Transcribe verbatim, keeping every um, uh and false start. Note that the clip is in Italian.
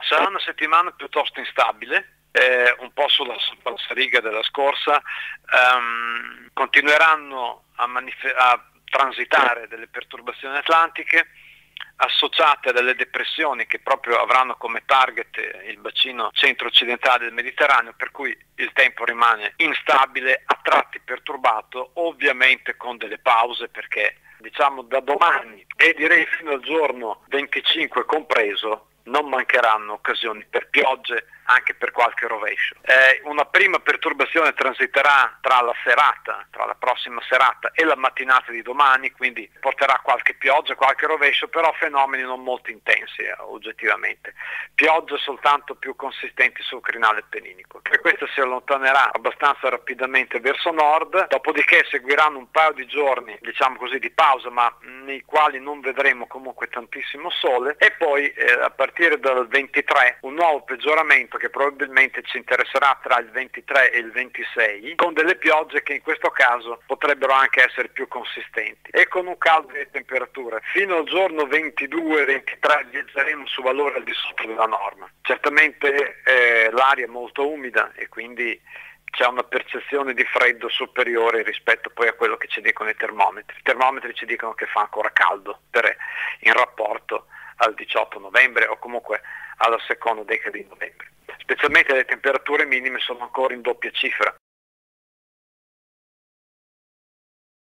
Sarà una settimana piuttosto instabile, eh, un po' sulla riga della scorsa. Um, continueranno a, manif- a transitare delle perturbazioni atlantiche associate a delle depressioni che proprio avranno come target il bacino centro-occidentale del Mediterraneo, per cui il tempo rimane instabile, a tratti perturbato, ovviamente con delle pause, perché diciamo da domani e direi fino al giorno venticinque compreso non mancheranno occasioni per piogge, anche per qualche rovescio. Eh, una prima perturbazione transiterà tra la serata, tra la prossima serata e la mattinata di domani, quindi porterà qualche pioggia, qualche rovescio, però fenomeni non molto intensi eh, oggettivamente. Piogge soltanto più consistenti sul crinale appenninico. E questa si allontanerà abbastanza rapidamente verso nord, dopodiché seguiranno un paio di giorni, diciamo così, di pausa, ma nei quali non vedremo comunque tantissimo sole, e poi eh, a partire dal ventitré un nuovo peggioramento che probabilmente ci interesserà tra il ventitré e il ventisei, con delle piogge che in questo caso potrebbero anche essere più consistenti, e con un calo di temperature. Fino al giorno ventidue ventitré viaggeremo su valori al di sotto della norma. Certamente eh, l'aria è molto umida e quindi c'è una percezione di freddo superiore rispetto poi a quello che ci dicono i termometri. I termometri ci dicono che fa ancora caldo per, in rapporto al diciotto novembre o comunque alla seconda decade di novembre. Specialmente le temperature minime sono ancora in doppia cifra,